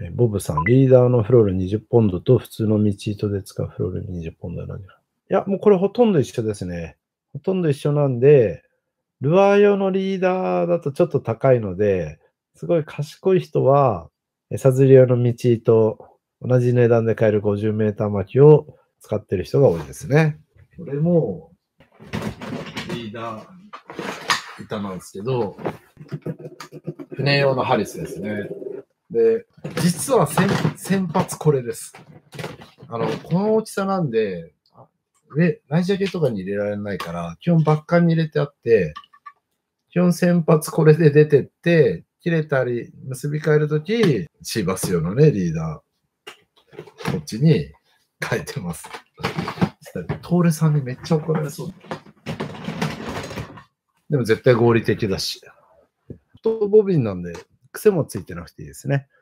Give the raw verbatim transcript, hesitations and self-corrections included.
ボブさん、リーダーのフロールにじゅうポンドと普通の道糸で使うフロールにじゅうポンドは何か。いや、もうこれほとんど一緒ですね。ほとんど一緒なんで、ルアー用のリーダーだとちょっと高いので、すごい賢い人は、餌釣り用の道糸、同じ値段で買えるごじゅうメーター巻きを使ってる人が多いですね。これも、リーダー板なんですけど、船用のハリスですね。で、実は先先発これです。あの、この大きさなんで、上、ライジャケとかに入れられないから、基本バッカンに入れてあって、基本先発これで出てって、切れたり結び替えるとき、シーバス用のね、リーダー、こっちに変えてます。トーレさんにめっちゃ怒られそう。でも絶対合理的だし。とボビンなんで、癖もついてなくていいですね。